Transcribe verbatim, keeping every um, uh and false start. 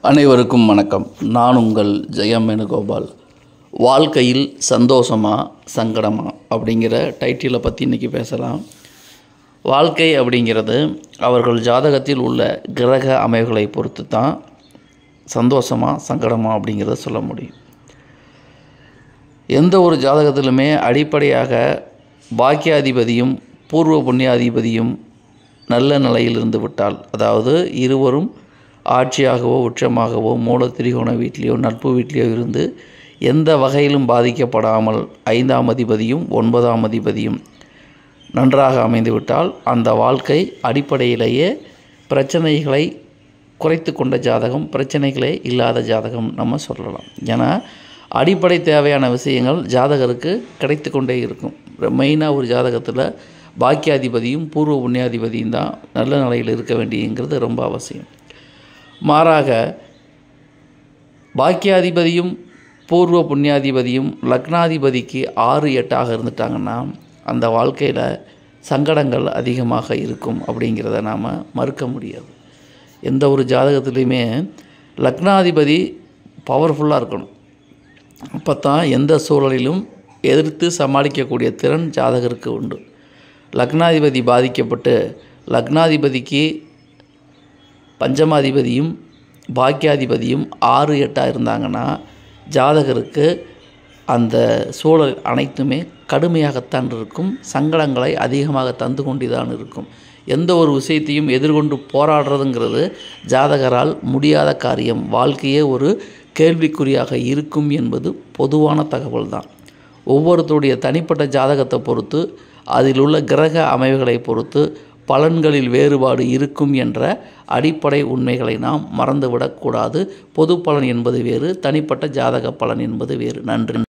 அனைவருக்கும் வணக்கம். நான் உங்கள் ஜெயம் வேணுகோபால். வாழ்க்கையில் சந்தோஷமா சங்கடமா அப்படிங்கிற டைட்டிலை பற்றி இன்றைக்கி பேசலாம். வாழ்க்கை அப்படிங்கிறது அவர்கள் ஜாதகத்தில் உள்ள கிரக அமைவுகளை பொறுத்து தான் சந்தோஷமா சங்கடமா அப்படிங்கிறத சொல்ல முடியும். எந்த ஒரு ஜாதகத்திலுமே அடிப்படையாக பாக்கியாதிபதியும் பூர்வ புண்ணியாதிபதியும் நல்ல நிலையில் இருந்து விட்டால், அதாவது இருவரும் ஆட்சியாகவோ உச்சமாகவோ மூல திரிகோண வீட்டிலையோ நட்பு வீட்டிலையோ இருந்து எந்த வகையிலும் பாதிக்கப்படாமல் ஐந்தாம் அதிபதியும் ஒன்பதாம் அதிபதியும் நன்றாக அமைந்துவிட்டால் அந்த வாழ்க்கை அடிப்படையிலேயே பிரச்சனைகளை குறைத்து கொண்ட ஜாதகம், பிரச்சனைகளே இல்லாத ஜாதகம் நம்ம சொல்லலாம். ஏன்னா அடிப்படை தேவையான விஷயங்கள் ஜாதகருக்கு கிடைத்து கொண்டே இருக்கும். மெயினாக ஒரு ஜாதகத்தில் பாக்கியாதிபதியும் பூர்வ புண்ணியாதிபதியும் தான் நல்ல நிலையில் இருக்க வேண்டியங்கிறது ரொம்ப அவசியம். மாறாக பாக்கியாதிபதியும் பூர்வ புண்ணியாதிபதியும் லக்னாதிபதிக்கு ஆறு எட்டாக இருந்துட்டாங்கன்னா அந்த வாழ்க்கையில் சங்கடங்கள் அதிகமாக இருக்கும் அப்படிங்கிறத நாம் மறுக்க முடியாது. எந்த ஒரு ஜாதகத்துலேயுமே லக்னாதிபதி பவர்ஃபுல்லாக இருக்கணும். அப்போ தான் எந்த சூழலிலும் எதிர்த்து சமாளிக்கக்கூடிய திறன் ஜாதகருக்கு உண்டு. லக்னாதிபதி பாதிக்கப்பட்டு லக்னாதிபதிக்கு பஞ்சமாதிபதியும் பாக்கியாதிபதியும் ஆறு எட்டாக இருந்தாங்கன்னா ஜாதகருக்கு அந்த சூழல் அனைத்துமே கடுமையாகத்தான் இருக்கும். சங்கடங்களை அதிகமாக தந்து கொண்டுதான் இருக்கும். எந்த ஒரு விஷயத்தையும் எதிர்கொண்டு போராடுறதுங்கிறது ஜாதகரால் முடியாத காரியம். வாழ்க்கையே ஒரு கேள்விக்குறியாக இருக்கும் என்பது பொதுவான தகவல் தான். ஒவ்வொருத்தருடைய தனிப்பட்ட ஜாதகத்தை பொறுத்து அதில் உள்ள கிரக அமைவுகளை பொறுத்து பலன்களில் வேறுபாடு இருக்கும் என்ற அடிப்படை உண்மைகளை நாம் மறந்துவிடக்கூடாது. பொது பலன் என்பது வேறு, தனிப்பட்ட ஜாதக பலன் என்பது வேறு. நன்றி.